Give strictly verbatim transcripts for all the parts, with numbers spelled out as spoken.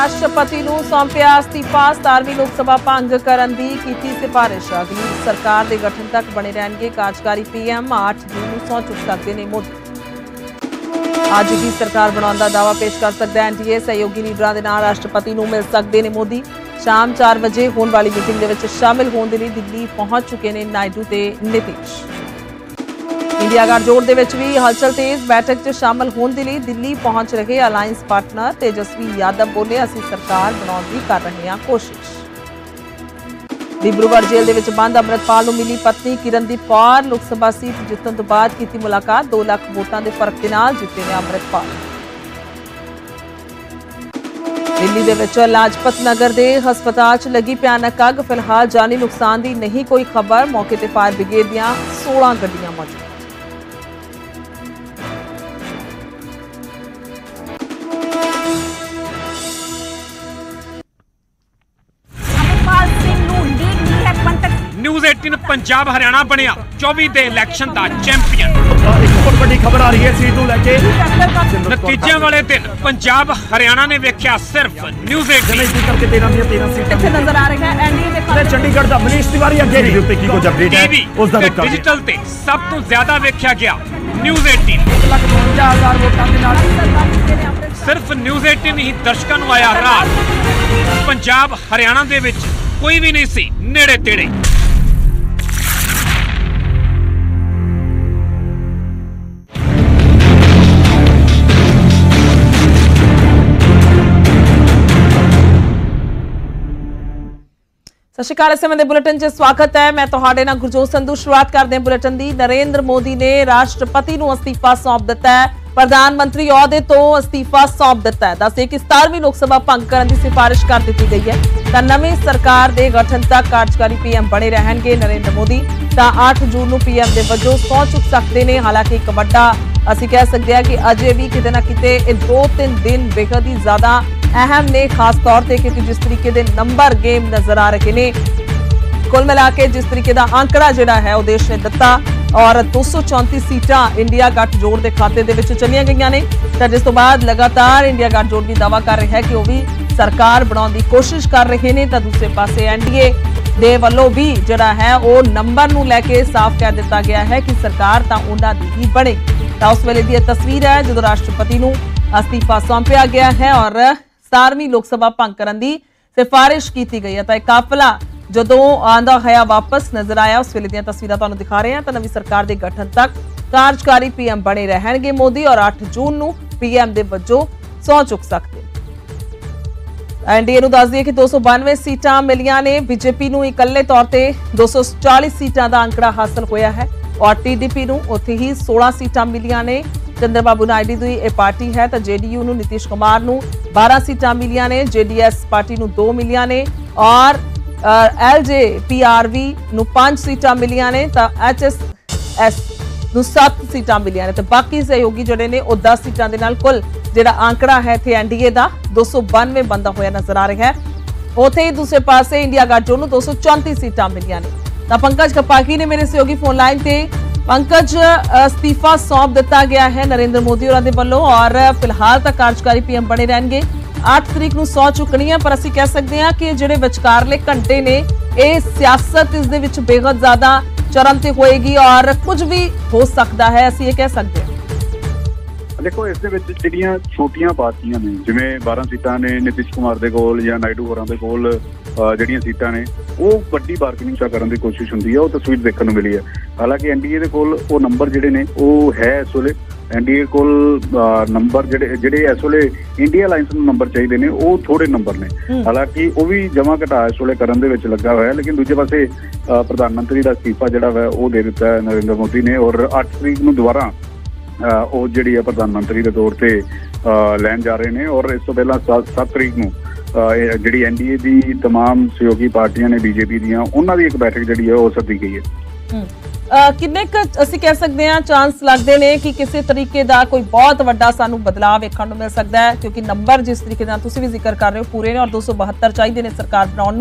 राष्ट्रपति नूं सौंपिया अस्तीफा। सतारवीं लोक सभा भंग करन दी कीती सिफारिश। अगली सरकार दे गठन तक बने रहणगे कार्यकारी पीएम। आठ जून नूं सौं चुक सकदे ने मोदी। अज की सरकार बनाउण दा दावा पेश कर सकदा है एनडीए। सहयोगी लीडरां दे नाल राष्ट्रपति नूं मिल सकदे ने मोदी। शाम चार बजे होने वाली मीटिंग दे विच शामिल होने दे लई दिल्ली पहुंच चुके ने नायडू ते नीतीश। इंडिया गठजोड़ दे विच भी हलचल तेज। बैठक च शामिल होने दे लई दिल्ली पहुंच रहे अलायंस पार्टनर तेजस्वी यादव बोले, असीं सरकार बनाउण दी कर रहे हां कोशिश। डिब्रूगढ़ जेल दे विच बंद अमृतपाल नूं मिली पत्नी किरणदीप कौर। लोक सभा सीट जितण तों बाद कीती मुलाकात। दो लाख वोटां दे फर्क दे नाल जिते ने अमृतपाल। दिल्ली दे विच लाजपत नगर दे हस्पताल च लगी भयानक अग। फिलहाल जानी नुकसान दी नहीं कोई खबर। मौके ते फायर ब्रिगेड दीआं सोलह गड्डियां मौजूद। न्यूज़ अठारह पंजाब हरियाणा बनया चौबीस दे इलैक्शन दा चैंपियन। एक बहुत बड़ी खबर आ रही है सीट नूं लैके। नतीजे वाले दिन पंजाब हरियाणा ने वेख्या सिर्फ न्यूज़ अठारह करके तेरह ਦੀਆਂ तेरह सीटां ਇੱਥੇ नजर आ रहे हैं एनडीए ਦੇ चंडीगढ़ ਦਾ ਮਨੀਸ਼ ਤਿਵਾਰੀ ਅੱਗੇ ਦੇ ਉੱਤੇ ਕੀ ਕੁਝ ਅਪਡੇਟ ਹੈ ਉਸ ਦਾ ਰੁਕ डिजिटल ਤੇ ਸਭ ਤੋਂ ਜ਼ਿਆਦਾ ਵੇਖਿਆ ਗਿਆ न्यूज़ अठारह। एक लाख बवंजा हज़ार ਵੋਟਾਂ ਦੇ ਨਾਲ सिर्फ न्यूज़ अठारह ही दर्शकों ਨੂੰ ਆਇਆ ਰਾਜ। पंजाब हरियाणा ਦੇ ਵਿੱਚ ਕੋਈ ਵੀ ਨਹੀਂ ਸੀ ਨੇੜੇ ਤੇੜੇ। सत श्री अकाल। इस समय बुलेटिन च स्वागत है। मैं तुहाडे नाल गुरजोत संधू। शुरुआत करते हैं बुलेटिन दी। नरेंद्र मोदी ने राष्ट्रपति नूं अस्तीफा सौंप दिता है। प्रधानमंत्री अहुदे तो अस्तीफा सौंप दिता है। दस कि सतारवीं लोक सभा भंग करने की सिफारिश कर दी गई है। तो नवीं सरकार के गठन तक कार्यकारी पीएम बने रहणगे नरेंद्र मोदी। तो आठ जून नूं पीएम के वजों सौं चुक सकते हैं। हालांकि एक वड्डा असीं कह सकते हैं कि अजे भी किते ना किते दो तीन दिन बेहद ही ज्यादा अहम ने, खास तौर पर क्योंकि जिस तरीके के नंबर गेम नजर आ रहे हैं। कुल मिला के जिस तरीके का आंकड़ा जिहड़ा है देश ने दिता और दो सौ चौंतीस सीटां इंडिया गठजोड़ के खाते दे विच चलियां गईयां ने। तो जिस तो बाद लगातार इंडिया गठजोड़ भी दावा कर रहा है कि वह भी सरकार बनाउण दी कोशिश कर रहे हैं। तो दूसरे पासे एनडीए दे वल्लों भी जिहड़ा है वो नंबर नूं लैके साफ कह दिता गया है कि सरकार तां उन्हां दी ही बनेगी। तो उस वेले दी तस्वीर है जदों राष्ट्रपति नूं अस्तीफा सौंपिया गया है और सतारवीं लोक सभा भंग करन दी सिफारिश की गई है। तो एक काफिला जदों आंदा होया वापस नजर आया उस वेले दी तस्वीरां तुहानूं दिखा रहे हैं। तो नवीं सरकार के गठन तक कार्यकारी पीएम बने रहणगे मोदी और आठ जून नूं पीएम दे वजों सौं चुक सकते। एनडीए नूं दस दिए कि दो सौ बानवे सीटां मिलियां ने। बीजेपी नूं इकल्ले तौर पर दो सौ चालीस सीटां का आंकड़ा हासिल होया है और टीडीपी नूं उत्थे ही सोलह सीटां मिलियां ने। चंद्रबाबू नायडू की यह पार्टी है। तो जेडीयू नूं नीतीश कुमार नूं बारह सीटां मिलियां ने। जेडीएस पार्टी नूं दो मिलियां ने और L J P R V नूं पांच सीटां मिलियां ने। तो एच एस एस नूं सत्त सीटां मिलियां ने। तो बाकी सहयोगी जिहड़े ने वो दस सीटां दे नाल कुल जिहड़ा आंकड़ा है इत्थे एनडीए का दो सौ बानवे बनता होया नजर आ रहा है। उत्थे ही दूसरे पासे इंडिया गठजोड़ नूं दो सौ चौंतीस सीटां मिलियां ने। तो पंकज कपाकी ने मेरे सहयोगी फोन लाइन से। पंकज, अस्तीफा सौंप दिता गया है नरेंद्र मोदी होरां दे वल्लों और फिलहाल तक कार्यकारी पीएम बने रहणगे। आठ तरीक नूं सौ चुकनी है पर असीं कह सकते हैं कि जिहड़े विचकारले घंटे ने ये सियासत इस दे विच बेहद ज्यादा चरम ते होएगी और कुछ भी हो सकता है, असीं ये कह सकते हैं। देखो इस दे विच जिहड़ियां छोटियां पार्टियां ने जिवें बारह सीटां ने नीतीश कुमार दे कोल या नायडू होरां दे कोल जिहड़ियां सीटां ने वो वड्डी बार्गेनिंग करन दी कोशिश हुंदी है। वो तस्वीर देखण नूं मिली है। हालांकि एनडीए दे कोल वो नंबर जिहड़े ने वो है इस वेले एनडीए कोल नंबर जिहड़े जिहड़े इस वेले इंडिया अलायंस नूं नंबर चाहिए ने वो थोड़े नंबर ने। हालांकि वो भी जमा घटा इस वेले करन दे विच लगा होया। लेकिन दूजे पासे प्रधानमंत्री दा इस्तीफा जिहड़ा है वो दे दिता है नरेंद्र मोदी ने और अठ तरीक नूं दुबारा वो जिहड़ी है प्रधानमंत्री के तौर पर लैन जा रहे हैं। और इस तो पहला सत्त तरीक नूं जिहड़ी एनडीए की तमाम सहयोगी पार्टियां ने बीजेपी दियां उन्हां दी एक बैठक जिहड़ी है वो सद्दी गई है। किन्ने क असीं कह सकते हैं चांस लगते हैं कि किसी तरीके का कोई बहुत वड्डा सानू बदलाव वेखण नूं मिल सकता है क्योंकि नंबर जिस तरीके नाल तुसीं भी जिक्र कर रहे हो पूरे ने और दो सौ बहत्तर चाहिए ने सरकार बनाउण नूं।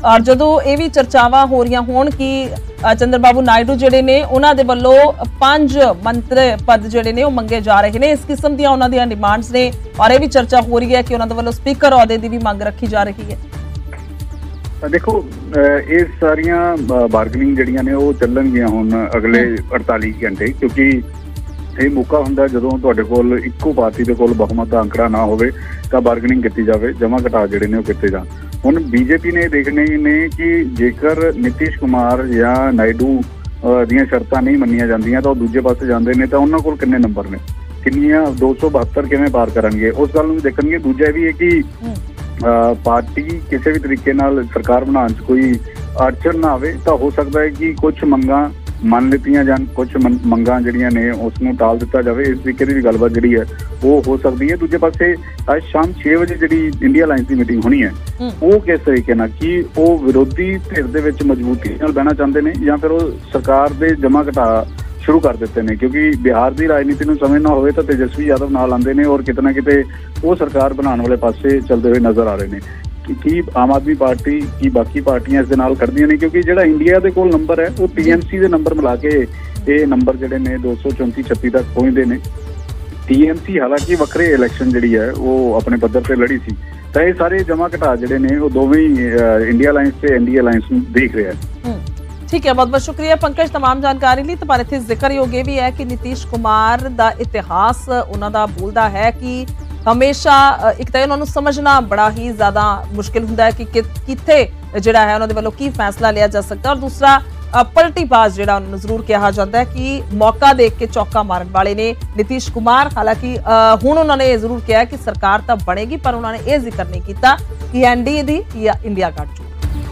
ਔਰ ਜਦੋਂ ਇਹ ਵੀ ਚਰਚਾਵਾਂ ਹੋ ਰਹੀਆਂ ਹੋਣ ਕਿ ਚੰਦਰਬਾਬੂ ਨਾਇਡੂ ਜਿਹੜੇ ਨੇ ਉਹਨਾਂ ਦੇ ਵੱਲੋਂ ਪੰਜ ਮੰਤਰੀ ਪਦ ਜਿਹੜੇ ਨੇ ਉਹ ਮੰਗੇ ਜਾ ਰਹੇ ਨੇ, ਇਸ ਕਿਸਮ ਦੀਆਂ ਉਹਨਾਂ ਦੀਆਂ ਡਿਮਾਂਡਸ ਨੇ ਔਰ ਇਹ ਵੀ ਚਰਚਾ ਹੋ ਰਹੀ ਹੈ ਕਿ ਉਹਨਾਂ ਦੇ ਵੱਲੋਂ ਸਪੀਕਰ ਅਹੁਦੇ ਦੀ ਵੀ ਮੰਗ ਰੱਖੀ ਜਾ ਰਹੀ ਹੈ। देखो ये सारिया बार्गनिंग जड़ियां ने वो चलणगियां हुण अगले अड़ताली घंटे, क्योंकि ये मौका हुंदा जदों तुहाडे कोल इक्को पार्टी दे कोल बहुमत दा अंकड़ा ना होवे तां बार्गनिंग कीती जावे, जमा घटा जिहड़े ने वो कीते जाण। हुण बीजेपी ने देखने ने कि जेकर नीतीश कुमार या नायडू दीयां शर्तां नहीं मन्नियां जांदियां तां दूजे पासे जांदे ने तां उन्हां कोल किन्ने नंबर ने, किन्नियां दो सौ बहत्तर किवें पार करनगे, उस गल नूं भी देखणगे। दूजा भी है कि पार्टी किसी भी तरीके नाल सरकार बनाने च कोई अड़चन ना आवे तो हो सकता है कि कुछ मंगां मन लितियां जान, कुछ मंगां जिहड़ियां ने उसनूं टाल दिता जाए, इस तरीके की भी गलबात जिहड़ी है वो हो सकती है। दूजे पासे अज शाम छे बजे जिहड़ी इंडिया अलायंस की मीटिंग होनी है वो किस तरीके नाल कि वो विरोधी धिर दे विच मजबूती नाल बहना चाहते हैं या फिर वो सरकार दे जमा घटा शुरू कर देते हैं, क्योंकि बिहार की राजनीति में समझना हो तो तेजस्वी यादव नाल आते हैं और किते ना किते वो सरकार बनाने वाले पासे चलते हुए नजर आ रहे हैं कि आम आदमी पार्टी की बाकी पार्टियां इस दे नाल करदियां ने, क्योंकि जिहड़ा इंडिया दे कोल नंबर है वो टीएमसी दे नंबर मिला के ये नंबर जिहड़े ने दो सौ चौंती छत्ती तक पहुंचते हैं। टीएमसी हालांकि वक्रे इलैक्शन जिहड़ी है वो अपने पद्धर से लड़ी सी, तो ये सारे जमा घटा जिहड़े ने वो दोवें इंडिया अलायंस से एनडीए अलायंस नूं देख रहे हैं। ठीक है, बहुत बहुत शुक्रिया पंकज तमाम जानकारी ਲਈ। तो पर इत्थे जिक्रयोग ये भी है कि नीतीश कुमार ਦਾ इतिहास ਉਹਨਾਂ ਦਾ ਬੋਲਦਾ ਹੈ ਕਿ ਹਮੇਸ਼ਾ ਇੱਕ ਤਾਂ ਉਹਨਾਂ ਨੂੰ ਸਮਝਣਾ ਬੜਾ ਹੀ ਜ਼ਿਆਦਾ ਮੁਸ਼ਕਿਲ ਹੁੰਦਾ ਹੈ ਕਿ ਕਿੱਥੇ ਜਿਹੜਾ ਹੈ ਉਹਨਾਂ ਦੇ ਵੱਲੋਂ ਕੀ ਫੈਸਲਾ ਲਿਆ ਜਾ ਸਕਦਾ, ਔਰ ਦੂਸਰਾ ਪਲਟੀਬਾਜ਼ ਜਿਹੜਾ ਉਹਨਾਂ ਨੂੰ ਜ਼ਰੂਰ ਕਿਹਾ ਜਾਂਦਾ ਹੈ ਕਿ ਮੌਕਾ ਦੇਖ ਕੇ ਚੌਕਾ ਮਾਰਨ ਵਾਲੇ ਨੇ ਨੀਤੀਸ਼ ਕੁਮਾਰ। ਹਾਲਾਂਕਿ ਹੁਣ ਉਹਨਾਂ ਨੇ ਇਹ ਜ਼ਰੂਰ ਕਿਹਾ ਕਿ ਸਰਕਾਰ ਤਾਂ ਬਣੇਗੀ, ਪਰ ਉਹਨਾਂ ਨੇ ਇਹ ਜ਼ਿਕਰ ਨਹੀਂ ਕੀਤਾ ਕਿ ਐਨਡੀਏ ਦੀ ਜਾਂ ਇੰਡੀਆ ਗੱਠਜੋੜ।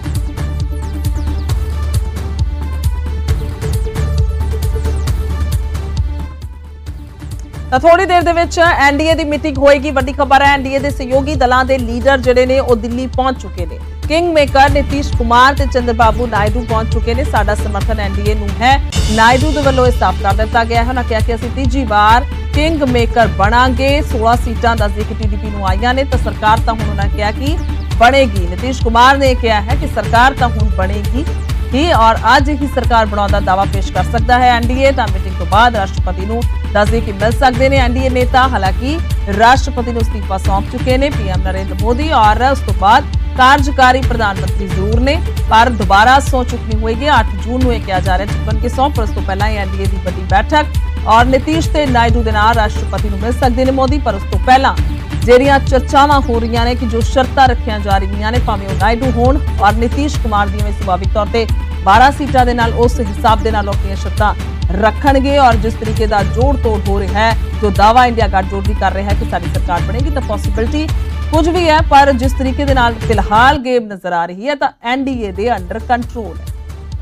ਤਾਂ ਥੋੜੀ ਦੇਰ ਦੇ ਵਿੱਚ ਐਨਡੀਏ ਦੀ ਮੀਟਿੰਗ ਹੋਏਗੀ। ਵੱਡੀ ਖਬਰ ਹੈ ਐਨਡੀਏ ਦੇ ਸਹਿਯੋਗੀ ਦਲਾਂ ਦੇ ਲੀਡਰ ਜਿਹੜੇ ਨੇ ਉਹ ਦਿੱਲੀ ਪਹੁੰਚ ਚੁੱਕੇ ਨੇ। ਕਿੰਗ ਮੇਕਰ ਨੀਤੀਸ਼ ਕੁਮਾਰ ਤੇ ਚੰਦਰਬਾਬੂ ਨਾਇਡੂ ਪਹੁੰਚ ਚੁੱਕੇ ਨੇ। ਸਾਡਾ ਸਮਰਥਨ ਐਨਡੀਏ ਨੂੰ ਹੈ, ਨਾਇਡੂ ਦੇ ਵੱਲੋਂ ਇਹ ਸਾਫ਼ ਕਰ ਦਿੱਤਾ ਗਿਆ ਹੈ। ਉਹਨਾਂ ਕਿਹਾ ਕਿ ਅਸੀਂ ਤੀਜੀ ਵਾਰ ਕਿੰਗ ਮੇਕਰ ਬਣਾਂਗੇ। सोलह सीटां दस एक टीडीपी ਨੂੰ ਆਈਆਂ ਨੇ ਤਾਂ ਸਰਕਾਰ ਤਾਂ ਹੁਣ ਉਹਨਾਂ ਕਿਹਾ ਕਿ ਬਣੇਗੀ। ਨੀਤੀਸ਼ ਕੁਮਾਰ ਨੇ ਕਿਹਾ ਹੈ ਕਿ ਸਰਕਾਰ ਤਾਂ ਹੁਣ ਬਣੇਗੀ ही और आज ही सरकार बनाने का दावा पेश कर सकता है एनडीए। तो मीटिंग तो बाद राष्ट्रपति को दस दिन की मिल सकते हैं एनडीए नेता। हालांकि राष्ट्रपति ने इस्तीफा सौंप चुके हैं पीएम नरेंद्र मोदी, और उस तो बाद कार्यकारी प्रधानमंत्री जरूर ने पर दोबारा सौ चुकनी होगी। अठ जून को कहा जा रहा है चुकन के सौ, पर उस तो पहला एनडीए की बड़ी बैठक और नीतीश ते नायडू के नाल राष्ट्रपति को मिल सकते हैं मोदी। पर उस तो पहला ਜਿਹੜੀਆਂ ਚਰਚਾਵਾਂ ਹੋ ਰਹੀਆਂ ਨੇ ਕਿ ਜੋ ਸ਼ਰਤਾਂ ਰੱਖੀਆਂ ਜਾ ਰਹੀਆਂ ਨੇ, ਭਾਵੇਂ ਉਹ ਨਾਇਡੂ ਹੋਣ ਔਰ ਨੀਤੀਸ਼ ਕੁਮਾਰ ਦੀਆਂ ਵੀ ਸੁਭਾਵਿਕ ਤੌਰ ਤੇ बारह ਸੀਟਾਂ ਦੇ ਨਾਲ ਉਸ ਹਿਸਾਬ ਦੇ ਨਾਲ ਆਪਣੀਆਂ ਸ਼ਰਤਾਂ ਰੱਖਣਗੇ। ਔਰ ਜਿਸ ਤਰੀਕੇ ਦਾ ਜੋੜ ਤੋੜ ਹੋ ਰਿਹਾ ਹੈ, ਜੋ ਦਾਵਾ ਇੰਡੀਆ ਗੱਠਜੋੜ ਵੀ ਕਰ ਰਿਹਾ ਹੈ ਕਿ ਸਾਡੀ ਸਰਕਾਰ ਬਣੇਗੀ, ਤਾਂ ਪੋਸੀਬਿਲਿਟੀ ਕੁਝ ਵੀ ਹੈ, ਪਰ ਜਿਸ ਤਰੀਕੇ ਦੇ ਨਾਲ ਫਿਲਹਾਲ ਗੇਮ ਨਜ਼ਰ ਆ ਰਹੀ ਹੈ ਤਾਂ ਐਨਡੀਏ ਦੇ ਅੰਡਰ ਕੰਟਰੋਲ ਹੈ।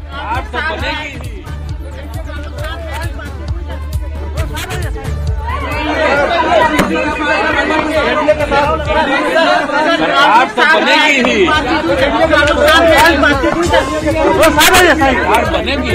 सरकार तो बनेगी ही, सरकार बनेगी।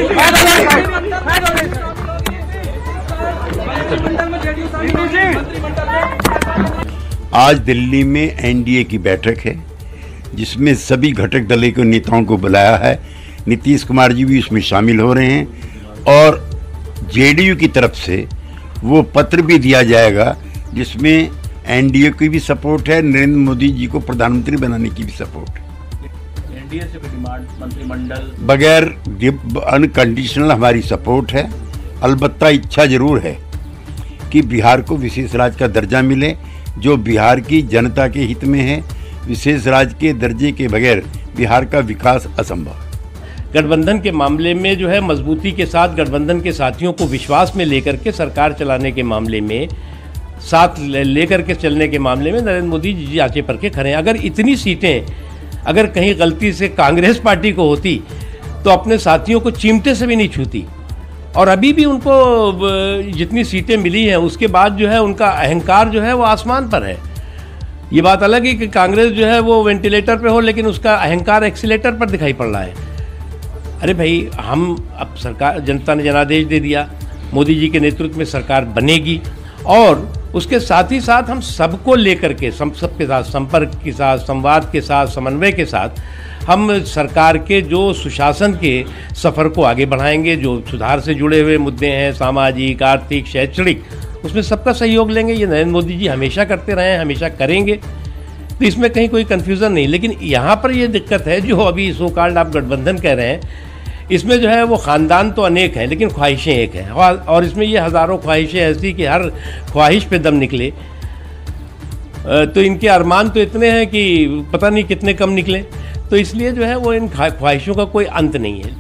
आज दिल्ली में एनडीए की बैठक है जिसमें सभी घटक दलों के नेताओं को बुलाया है। नीतीश कुमार जी भी उसमें शामिल हो रहे हैं और जेडीयू की तरफ से वो पत्र भी दिया जाएगा जिसमें एनडीए की भी सपोर्ट है, नरेंद्र मोदी जी को प्रधानमंत्री बनाने की भी सपोर्ट है। एनडीए से डिमांड मंत्रिमंडल बगैर अनकंडीशनल हमारी सपोर्ट है। अलबत्ता इच्छा जरूर है कि बिहार को विशेष राज्य का दर्जा मिले, जो बिहार की जनता के हित में है। विशेष राज्य के दर्जे के बगैर बिहार का विकास असंभव है। गठबंधन के मामले में जो है मजबूती के साथ गठबंधन के साथियों को विश्वास में लेकर के सरकार चलाने के मामले में, साथ लेकर के चलने के मामले में नरेंद्र मोदी जी आंखें पर के खड़े हैं। अगर इतनी सीटें अगर कहीं गलती से कांग्रेस पार्टी को होती तो अपने साथियों को चिमटे से भी नहीं छूती। और अभी भी उनको जितनी सीटें मिली हैं उसके बाद जो है उनका अहंकार जो है वो आसमान पर है। ये बात अलग है कि कांग्रेस जो है वो वेंटिलेटर पे हो लेकिन उसका अहंकार एक्सीलेटर पर दिखाई पड़ रहा है। अरे भाई, हम अब सरकार, जनता ने जनादेश दे दिया, मोदी जी के नेतृत्व में सरकार बनेगी और उसके साथ ही साथ हम सबको लेकर के सम सबके साथ संपर्क के साथ, संवाद के साथ, समन्वय के साथ हम सरकार के जो सुशासन के सफ़र को आगे बढ़ाएंगे। जो सुधार से जुड़े हुए मुद्दे हैं, सामाजिक, आर्थिक, शैक्षणिक, उसमें सबका सहयोग लेंगे। ये नरेंद्र मोदी जी हमेशा करते रहे हैं, हमेशा करेंगे, तो इसमें कहीं कोई कन्फ्यूज़न नहीं। लेकिन यहाँ पर ये दिक्कत है, जो अभी सो कॉल्ड आप गठबंधन कह रहे हैं, इसमें जो है वो ख़ानदान तो अनेक हैं लेकिन ख्वाहिशें एक हैं, और इसमें ये हज़ारों ख्वाहिशें ऐसी कि हर ख्वाहिश पे दम निकले, तो इनके अरमान तो इतने हैं कि पता नहीं कितने कम निकले। तो इसलिए जो है वो इन ख्वाहिशों का कोई अंत नहीं है।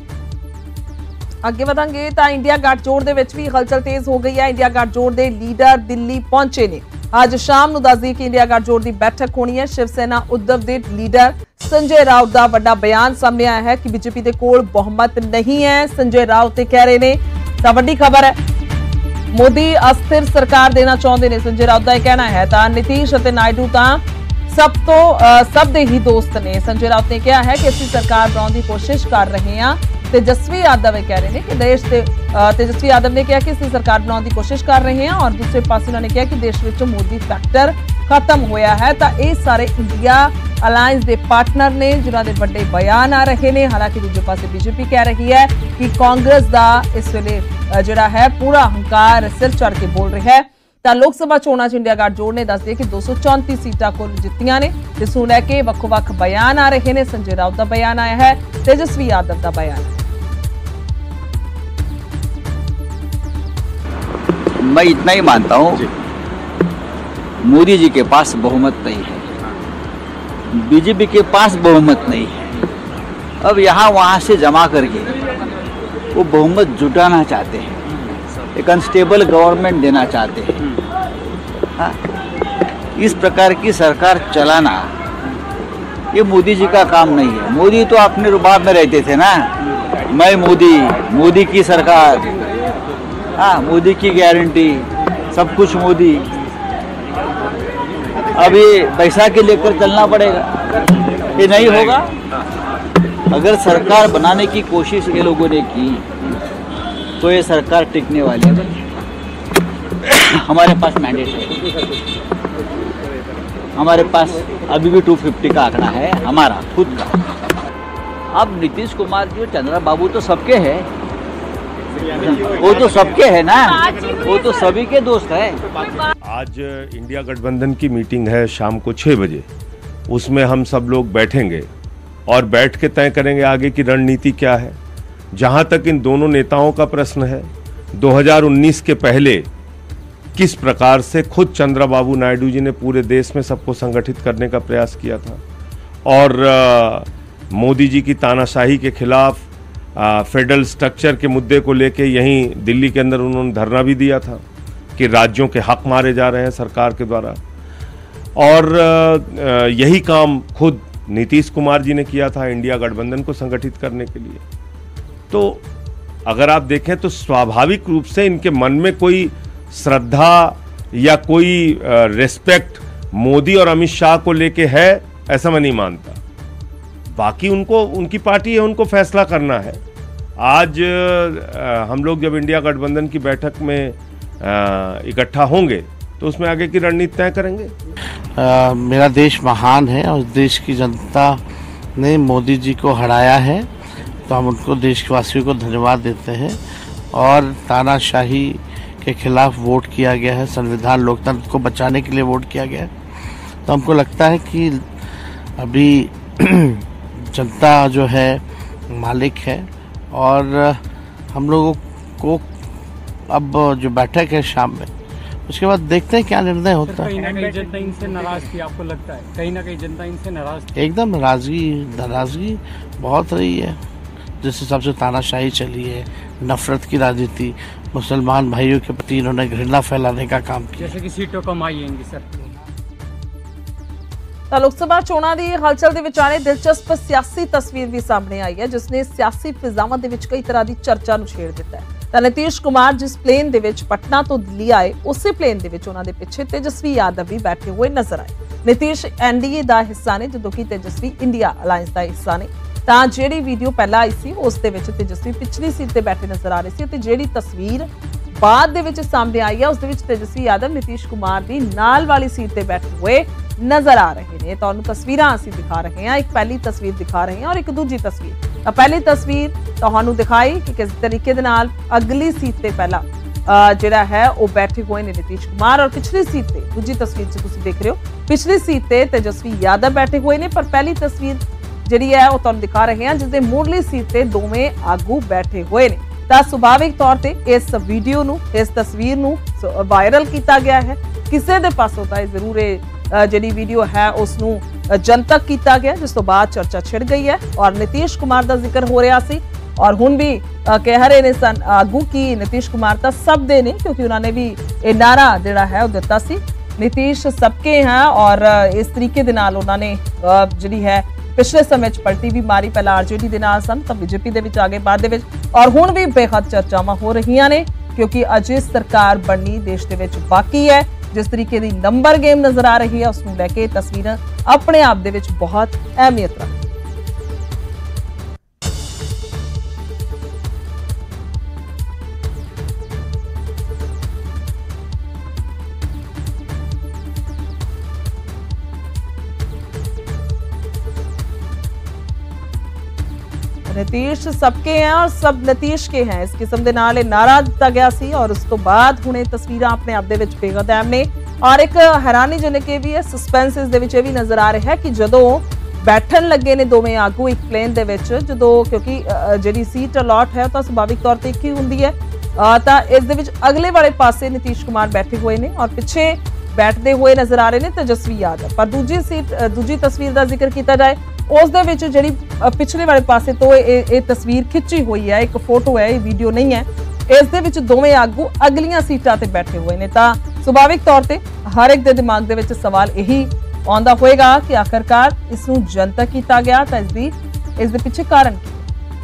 ਅੱਗੇ ਵਧਾਂਗੇ ਤਾਂ ਇੰਡੀਆ ਗੱਠਜੋੜ ਦੇ ਵਿੱਚ ਵੀ ਹਲਚਲ ਤੇਜ਼ ਹੋ ਗਈ ਹੈ। ਇੰਡੀਆ ਗੱਠਜੋੜ ਦੇ ਲੀਡਰ ਦਿੱਲੀ ਪਹੁੰਚੇ ਨੇ। ਅੱਜ ਸ਼ਾਮ ਨੂੰ ਦੱਸਦੀ ਕਿ ਇੰਡੀਆ ਗੱਠਜੋੜ ਦੀ ਬੈਠਕ ਹੋਣੀ ਹੈ। ਸ਼ਿਵ ਸੈਨਾ ਉद्धਵ ਦੇ ਲੀਡਰ ਸੰਜੇ ਰਾਉਤ ਦਾ ਵੱਡਾ ਬਿਆਨ ਸਾਹਮਣੇ ਆਇਆ ਹੈ ਕਿ ਬੀਜੇਪੀ ਦੇ ਕੋਲ ਬਹੁਮਤ ਨਹੀਂ ਹੈ। ਸੰਜੇ ਰਾਉਤ ਤੇ ਕਹਿ ਰਹੇ ਨੇ ਤਾਂ ਵੱਡੀ ਖਬਰ ਹੈ, ਮੋਦੀ ਅਸਥਿਰ ਸਰਕਾਰ ਦੇਣਾ ਚਾਹੁੰਦੇ ਨੇ। ਸੰਜੇ ਰਾਉਤ ਦਾ ਇਹ ਕਹਿਣਾ ਹੈ। ਤਾਂ ਨਿਤੀਸ਼ ਅਤੇ ਨਾਇਡੂ ਤਾਂ ਸਭ ਤੋਂ ਸਭ ਦੇ ਹੀ ਦੋਸਤ ਨੇ। ਸੰਜੇ ਰਾਉਤ ਨੇ ਕਿਹਾ ਹੈ ਕਿ ਅਸੀਂ ਸਰਕਾਰ ਬਣਾਉਣ ਦੀ ਕੋਸ਼ਿਸ਼ ਕਰ ਰਹੇ ਹਾਂ। तेजस्वी यादव कह रहे हैं कि देश से तेजस्वी यादव ने कहा कि ਅਸੀਂ सरकार बनाने की कोशिश कर रहे हैं, और दूसरे पास उन्होंने कहा कि देश में मोदी फैक्टर खत्म होया है। तो ये सारे इंडिया अलायंस के पार्टनर ने जिन्हों के बड़े बयान आ रहे हैं। हालांकि दूसरे पास बीजेपी कह रही है कि कांग्रेस का इस वेले जोड़ा है पूरा हंकार सिर चढ़ के बोल रहा है। तो लोक सभा चोणां च इंडिया गठजोड़ ने दस दिए कि दो सौ चौंती सीटां कुल जित्तियां ने, जिस नूं लैके वक्-वक् बयान आ रहे हैं। संजय राउत का बयान आया है, तेजस्वी यादव का बयान है। मैं इतना ही मानता हूँ, मोदी जी के पास बहुमत नहीं है, बीजेपी के पास बहुमत नहीं है। अब यहाँ वहाँ से जमा करके वो बहुमत जुटाना चाहते हैं, एक अनस्टेबल गवर्नमेंट देना चाहते हैं। हाँ, इस प्रकार की सरकार चलाना ये मोदी जी का काम नहीं है। मोदी तो अपने रुबाब में रहते थे ना, मैं मोदी, मोदी की सरकार, हाँ मोदी की गारंटी, सब कुछ मोदी। अभी पैसा के लेकर चलना पड़ेगा, ये नहीं होगा। अगर सरकार बनाने की कोशिश ये लोगों ने की तो ये सरकार टिकने वाली है। हमारे पास मैंडेट है, हमारे पास अभी भी दो सौ पचास का आंकड़ा है हमारा खुद का। अब नीतीश कुमार जी और चंद्रा बाबू तो सबके हैं, वो तो सबके है ना, वो तो सभी के दोस्त है। आज इंडिया गठबंधन की मीटिंग है शाम को छः बजे, उसमें हम सब लोग बैठेंगे और बैठ के तय करेंगे आगे की रणनीति क्या है। जहां तक इन दोनों नेताओं का प्रश्न है, दो हज़ार उन्नीस के पहले किस प्रकार से खुद चंद्रबाबू नायडू जी ने पूरे देश में सबको संगठित करने का प्रयास किया था, और आ, मोदी जी की तानाशाही के खिलाफ फेडरल स्ट्रक्चर के मुद्दे को लेके यहीं दिल्ली के अंदर उन्होंने धरना भी दिया था कि राज्यों के हक मारे जा रहे हैं सरकार के द्वारा, और आ, यही काम खुद नीतीश कुमार जी ने किया था इंडिया गठबंधन को संगठित करने के लिए। तो अगर आप देखें तो स्वाभाविक रूप से इनके मन में कोई श्रद्धा या कोई रिस्पेक्ट मोदी और अमित शाह को लेके है, ऐसा मैं नहीं मानता। बाकी उनको, उनकी पार्टी है, उनको फैसला करना है। आज आ, हम लोग जब इंडिया गठबंधन की बैठक में इकट्ठा होंगे तो उसमें आगे की रणनीति तय करेंगे। आ, मेरा देश महान है और देश की जनता ने मोदी जी को हराया है, तो हम उनको, देशवासियों को धन्यवाद देते हैं। और तानाशाही के खिलाफ वोट किया गया है, संविधान लोकतंत्र को बचाने के लिए वोट किया गया है। तो हमको लगता है कि अभी जनता जो है मालिक है, और हम लोगों को अब जो बैठक है शाम में, उसके बाद देखते हैं क्या निर्णय होता है। कहीं ना कहीं जनता इनसे नाराज थी, आपको लगता है कहीं ना कहीं जनता इनसे नाराज थी? एकदम नाराजगी नाराजगी बहुत रही है। जिस हिसाब से तानाशाही चली है, नफरत की राजनीति, मुसलमान भाइयों के प्रति इन्होंने घृणा फैलाने का काम किया, जैसे कि सीटों कम आई हैं सर। ਤਾਂ ਲੋਕ ਸਭਾ ਚੋਣਾਂ ਦੀ ਹਲਚਲ ਦੇ ਵਿਚਾਲੇ ਦਿਲਚਸਪ ਸਿਆਸੀ ਤਸਵੀਰ ਵੀ ਸਾਹਮਣੇ ਆਈ ਹੈ, ਜਿਸ ਨੇ ਸਿਆਸੀ ਫਿਜ਼ਾਵਾਂ ਦੇ ਵਿੱਚ ਕਈ ਤਰ੍ਹਾਂ ਦੀ ਚਰਚਾ ਨੂੰ ਛੇੜ ਦਿੱਤਾ ਹੈ। ਤਾਂ ਨਿਤੀਸ਼ ਕੁਮਾਰ ਜਿਸ ਪਲੇਨ ਦੇ ਵਿੱਚ ਪਟਨਾ ਤੋਂ ਦਿੱਲੀ ਆਏ, ਉਸੇ ਪਲੇਨ ਦੇ ਵਿੱਚ ਉਹਨਾਂ ਦੇ ਪਿੱਛੇ ਤੇਜਸਵੀ ਯਾਦਵ ਵੀ ਬੈਠੇ ਹੋਏ ਨਜ਼ਰ ਆਏ। ਨਿਤੀਸ਼ ਐਨਡੀਏ ਦਾ ਹਿੱਸਾ ਨੇ, ਜਦੋਂ ਕਿ ਤੇਜਸਵੀ ਇੰਡੀਆ ਅਲਾਇੰਸ ਦਾ ਹਿੱਸਾ ਨੇ। ਤਾਂ ਜਿਹੜੀ ਵੀਡੀਓ ਪਹਿਲਾਂ ਆਈ ਸੀ ਉਸ ਦੇ ਵਿੱਚ ਤੇਜਸਵੀ ਪਿਛਲੀ ਸੀਟ ਤੇ ਬੈਠੇ ਨਜ਼ਰ ਆ ਰਹੇ ਸੀ, ਤੇ ਜਿਹੜੀ ਤਸਵੀਰ ਬਾਅਦ ਦੇ ਵਿੱਚ ਸਾਹਮਣੇ ਆਈ ਹੈ ਉਸ ਦੇ ਵਿੱਚ ਤੇਜਸਵੀ ਯਾਦਵ ਨੀਤੀਸ਼ ਕੁਮਾਰ ਦੀ ਨਾਲ ਵਾਲੀ ਸੀਟ ਤੇ ਬੈਠੇ ਹੋਏ ਨਜ਼ਰ ਆ ਰਹੇ ਨੇ। ਤੁਹਾਨੂੰ ਤਸਵੀਰਾਂ ਅਸੀਂ ਦਿਖਾ ਰਹੇ ਹਾਂ, ਇੱਕ ਪਹਿਲੀ ਤਸਵੀਰ ਦਿਖਾ ਰਹੇ ਹਾਂ ਔਰ ਇੱਕ ਦੂਜੀ ਤਸਵੀਰ। ਤਾਂ ਪਹਿਲੀ ਤਸਵੀਰ ਤੁਹਾਨੂੰ ਦਿਖਾਈ ਕਿ ਕਿਸ ਤਰੀਕੇ ਦੇ ਨਾਲ ਅਗਲੀ ਸੀਟ ਤੇ ਪਹਿਲਾਂ ਜਿਹੜਾ ਹੈ ਉਹ ਬੈਠੇ ਹੋਏ ਨੇ ਨੀਤੀਸ਼ ਕੁਮਾਰ, ਔਰ ਪਿਛਲੀ ਸੀਟ ਤੇ ਦੂਜੀ ਤਸਵੀਰ 'ਚ ਤੁਸੀਂ ਦੇਖ ਰਹੇ ਹੋ ਪਿਛਲੀ ਸੀਟ ਤੇ ਤੇਜਸਵੀ ਯਾਦਵ ਬੈਠੇ ਹੋਏ ਨੇ, ਪਰ ਪਹਿਲੀ ਤਸਵੀਰ ਜਿਹੜੀ ਹੈ ਉਹ ਤੁਹਾਨੂੰ ਦਿਖਾ ਰਹੇ ਹਾਂ ਜਿਸ ਦੇ ਮੁੱਢਲੀ ਸੀਟ ਤੇ ਦੋਵੇਂ ਆਗੂ ਬੈਠੇ ਹੋਏ ਨੇ। ਤਾਂ ਸੁਭਾਵਿਕ ਤੌਰ ਤੇ ਇਸ ਵੀਡੀਓ ਨੂੰ, ਇਸ ਤਸਵੀਰ ਨੂੰ ਵਾਇਰਲ ਕੀਤਾ ਗਿਆ ਹੈ। ਕਿਸੇ ਦੇ ਪਾਸੋਂ ਤਾਂ ਜ਼ਰੂਰ ਇਹ ਜਿਹੜੀ ਵੀਡੀਓ ਹੈ ਉਸ ਨੂੰ ਜਨਤਕ ਕੀਤਾ ਗਿਆ, ਜਿਸ ਤੋਂ ਬਾਅਦ ਚਰਚਾ ਛਿੜ ਗਈ ਹੈ ਔਰ ਨੀਤੀਸ਼ ਕੁਮਾਰ ਦਾ ਜ਼ਿਕਰ ਹੋ ਰਿਹਾ ਸੀ ਔਰ ਹੁਣ ਵੀ ਕਹਿ ਰਹੇ ਨੇ ਸਨ ਆਗੂ ਕਿ ਨੀਤੀਸ਼ ਕੁਮਾਰ ਤਾਂ ਸਭ ਦੇ ਨੇ, ਕਿਉਂਕਿ ਉਹਨਾਂ ਨੇ ਵੀ ਇਹ ਨਾਰਾ ਜਿਹੜਾ ਹੈ ਉਹ ਦਿੱਤਾ ਸੀ ਨੀਤੀਸ਼ सबके हैं। और इस तरीके ਦੇ ਨਾਲ ਉਹਨਾਂ ਨੇ ਜਿਹੜੀ ਹੈ ਪਿਛਲੇ ਸਮੇਂ 'ਚ ਪਲਟੀ ਵੀ ਮਾਰੀ, ਪਹਿਲਾਂ ਆਰਜੇਡੀ ਦੇ ਨਾਲ ਸਨ ਤਾਂ ਬੀਜੇਪੀ ਦੇ ਵਿੱਚ ਆ ਗਏ ਬਾਅਦ ਦੇ ਵਿੱਚ, ਔਰ ਹੁਣ ਵੀ ਬੇਹੱਦ ਚਰਚਾਵਾਂ ਹੋ ਰਹੀਆਂ ਨੇ ਕਿਉਂਕਿ ਅਜੇ ਸਰਕਾਰ ਬਣਨੀ ਦੇਸ਼ ਦੇ ਵਿੱਚ ਬਾਕੀ ਹੈ। ਜਿਸ ਤਰੀਕੇ ਦੀ ਨੰਬਰ ਗੇਮ ਨਜ਼ਰ ਆ ਰਹੀ ਹੈ ਉਸ ਨੂੰ ਲੈ ਕੇ ਤਸਵੀਰਾਂ ਆਪਣੇ ਆਪ ਦੇ ਵਿੱਚ ਬਹੁਤ ਅਹਿਮੀਅਤ ਰੱਖਦੀਆਂ। नीतीश सबके हैं और सब नीतीश के हैं, इस किस्म के नाल नारा दिता गया सी और उस तो बाद हुणे तस्वीरां अपने आप दे विच बेहद अहम ने और एक हैरानीजनक भी है, सस्पेंस इस दे विच भी नजर आ रहा है कि जदों बैठन लगे ने दोवें आगू एक प्लेन दे विच, जदों क्योंकि जिहड़ी सीट अलॉट है तो सुभाविक तौर ते एक ही हुंदी है, तां इस दे विच अगले वाले पासे नीतीश कुमार बैठे हुए ने और पिछे बैठते हुए नजर आ रहे ने तेजस्वी यादव। पर दूजी सीट दूजी तस्वीर का जिक्र किया जाए उस दे विच जिहड़ी पिछले वाले पासे तो ये तस्वीर खिंची हुई है, एक फोटो है, ये वीडियो नहीं है, इस दे विच दोवें आगू अगलियां सीटां ते बैठे हुए ने। तां सुभाविक तौर ते हर एक दे दिमाग दे विच सवाल यही आउंदा होएगा कि आखिरकार इस नूं जनतक कीता गया तां इस दी इस दे पिछे कारण की।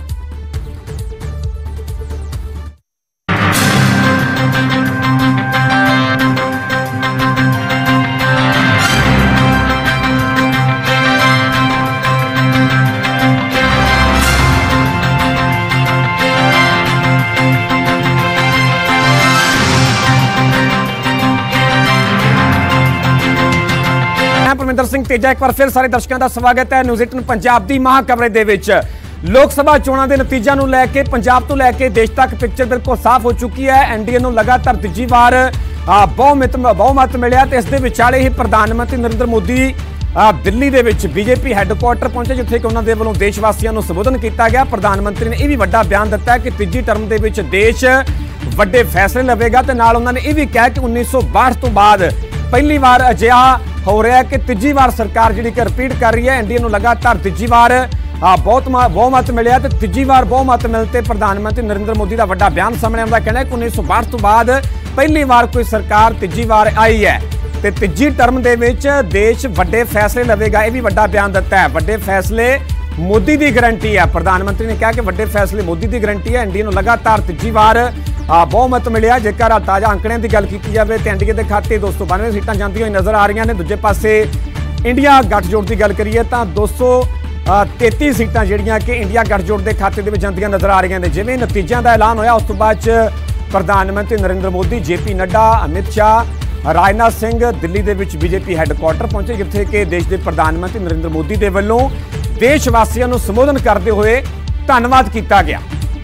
परमिंदर सिंह तेजा एक बार फिर सारे दर्शकों का स्वागत है न्यूज़ एटीन पंजाब की महा कवरेज दे विच। लोक सभा चोणां दे नतीजों नूं लैके पंजाब तो लैके देश तक पिक्चर बिल्कुल साफ हो चुकी है। एनडीए नूं लगातार तीजी बार बहुमत बहुमत मिलिया ते इस दे विचाले ही प्रधानमंत्री नरेंद्र मोदी दिल्ली दे विच बीजेपी हैडकुआटर पहुंचे जिथे कि उन्हां दे वल्लों देशवासियों नूं संबोधन किया गया। प्रधानमंत्री ने यह भी वड्डा बयान दिता है कि तीजी टर्म दे विच देश वड्डे फैसले लवेगा ते नाल उन्होंने यह भी कहा कि उन्नीस सौ बाहठ तो बाद पहली बार अजिहा हो रहा है कि तीजी बार सरकार जी रिपीट कर रही है। एनडीए नूं लगातार तीजी बार बहुत बहुमत मिले तो तीजी बार बहुमत मिलते प्रधानमंत्री नरेंद्र मोदी का वड्डा बयान सामने आता, कहना है कि उन्नीस सौ बाहठ तो बाद पहली बार कोई सरकार तीजी बार आई है तो तीजी टर्म दे विच देश वड्डे फैसले लवेगा। यह भी वड्डा बयान दिता है, वड्डे फैसले मोदी की गारंटी है। प्रधानमंत्री ने कहा कि वड्डे फैसले मोदी की गारंटी है। एनडीए नूं लगातार तीजी बार बहुमत मिलिया। जेकर ताज़ा आंकड़ियां की गल की जाए तो एनडीए के खाते दो सौ बानवे सीटां जांदियां होई नजर आ रही ने। दूजे पासे इंडिया गठजोड़ की गल करिए तो दो सौ तेती सीटां जिहड़ियां कि इंडिया गठजोड़ के खाते दे विच जांदियां नजर आ रही ने। जिवें नतीजों का ऐलान होया उस तो बाद प्रधानमंत्री नरेंद्र मोदी, जे पी नड्डा, अमित शाह, राजनाथ सिंह दिल्ली के विच बीजेपी हैडकुआटर पहुंचे जिथे कि देश के प्रधानमंत्री नरेंद्र मोदी के वल्लों देशवासियों को संबोधन करते हुए धन्यवाद किया गया।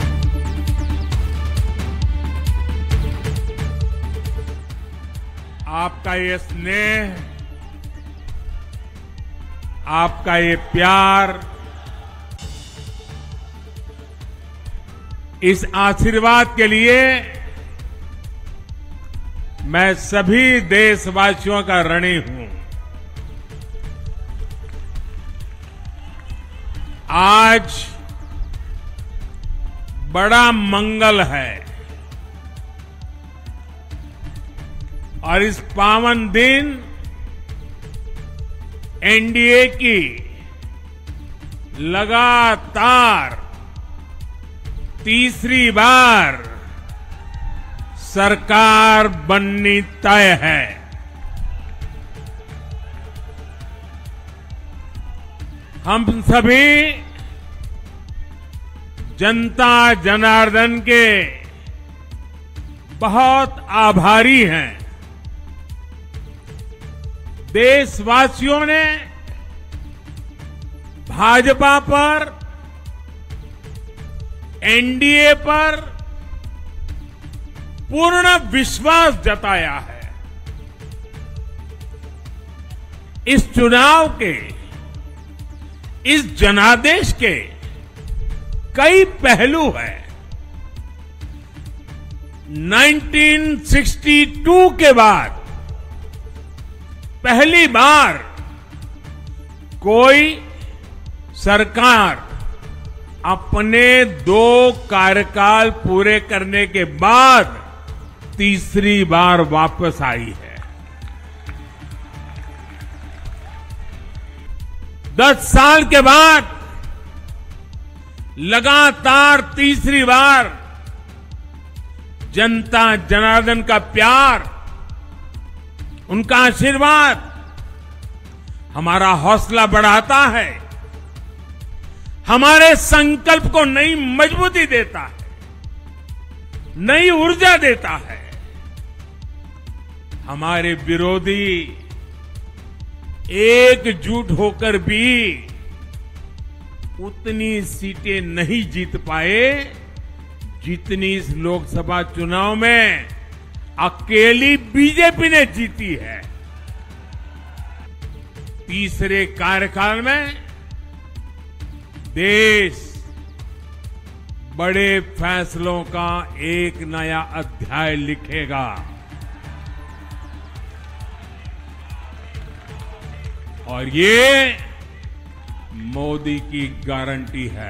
आपका ये स्नेह, आपका ये प्यार, इस आशीर्वाद के लिए मैं सभी देशवासियों का ऋणी हूं। आज बड़ा मंगल है और इस पावन दिन एनडीए की लगातार तीसरी बार सरकार बननी तय है। हम सभी जनता जनार्दन के बहुत आभारी हैं। देशवासियों ने भाजपा पर, एनडीए पर पूर्ण विश्वास जताया है। इस चुनाव के, इस जनादेश के कई पहलू हैं। उन्नीस सौ बासठ के बाद पहली बार कोई सरकार अपने दो कार्यकाल पूरे करने के बाद तीसरी बार वापस आई है। दस साल के बाद लगातार तीसरी बार जनता जनार्दन का प्यार, उनका आशीर्वाद हमारा हौसला बढ़ाता है, हमारे संकल्प को नई मजबूती देता है, नई ऊर्जा देता है। हमारे विरोधी एकजुट होकर भी उतनी सीटें नहीं जीत पाए जितनी इस लोकसभा चुनाव में अकेली बीजेपी ने जीती है। तीसरे कार्यकाल में देश बड़े फैसलों का एक नया अध्याय लिखेगा और ये मोदी की गारंटी है।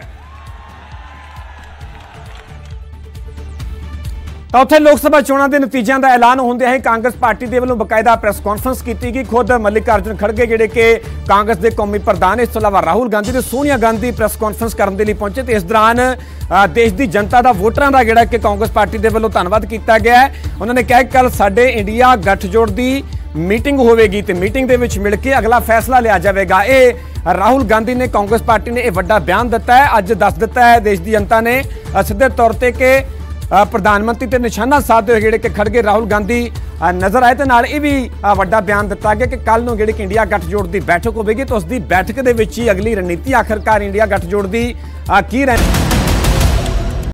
ਤਾਂ ਉੱਥੇ ਲੋਕ ਸਭਾ ਚੋਣਾਂ ਦੇ ਨਤੀਜਿਆਂ ਦਾ ਐਲਾਨ ਹੁੰਦਿਆਂ ਹੀ ਕਾਂਗਰਸ ਪਾਰਟੀ ਦੇ ਵੱਲੋਂ ਬਕਾਇਦਾ ਪ੍ਰੈਸ ਕਾਨਫਰੰਸ ਕੀਤੀ ਗਈ। ਖੁਦ ਮੱਲਿਕਾਰਜੁਨ ਖੜਗੇ ਜਿਹੜੇ ਕਿ ਕਾਂਗਰਸ ਦੇ ਕੌਮੀ ਪ੍ਰਧਾਨ, ਇਸ ਤੋਂ ਇਲਾਵਾ ਰਾਹੁਲ ਗਾਂਧੀ ਤੇ ਸੋਨੀਆ ਗਾਂਧੀ ਪ੍ਰੈਸ ਕਾਨਫਰੰਸ ਕਰਨ ਦੇ ਲਈ ਪਹੁੰਚੇ ਤੇ ਇਸ ਦੌਰਾਨ ਦੇਸ਼ ਦੀ ਜਨਤਾ ਦਾ, ਵੋਟਰਾਂ ਦਾ ਜਿਹੜਾ ਕਿ ਕਾਂਗਰਸ ਪਾਰਟੀ ਦੇ ਵੱਲੋਂ ਧੰਨਵਾਦ ਕੀਤਾ ਗਿਆ ਹੈ। ਉਹਨਾਂ ਨੇ ਕਿਹਾ ਕਿ ਕੱਲ ਸਾਡੇ ਇੰਡੀਆ ਗੱਠਜੋੜ ਦੀ ਮੀਟਿੰਗ ਹੋਵੇਗੀ ਤੇ ਮੀਟਿੰਗ ਦੇ ਵਿੱਚ ਮਿਲ ਕੇ ਅਗਲਾ ਫੈਸਲਾ ਲਿਆ ਜਾਵੇਗਾ। ਇਹ ਰਾਹੁਲ ਗਾਂਧੀ ਨੇ, ਕਾਂਗਰਸ ਪਾਰਟੀ ਨੇ ਇਹ ਵੱਡਾ ਬਿਆਨ ਦਿੱਤਾ ਹੈ। ਅੱਜ ਦੱਸ ਦਿੱਤਾ ਹੈ ਦੇਸ਼ ਦੀ ਜਨਤਾ ਨੇ ਸਿੱਧੇ ਤੌਰ ਤੇ ਕਿ प्रधानमंत्री ते निशाना साधते हुए जिहड़े कि खड़गे राहुल गांधी नजर आए ते नाल इह भी वड्डा बयान दिता गया कि कल नूं जिहड़ी इंडिया गठजोड़ की बैठक होगी तो उसकी बैठक दे विच ही अगली रणनीति आखिरकार इंडिया गठजोड़ की की रह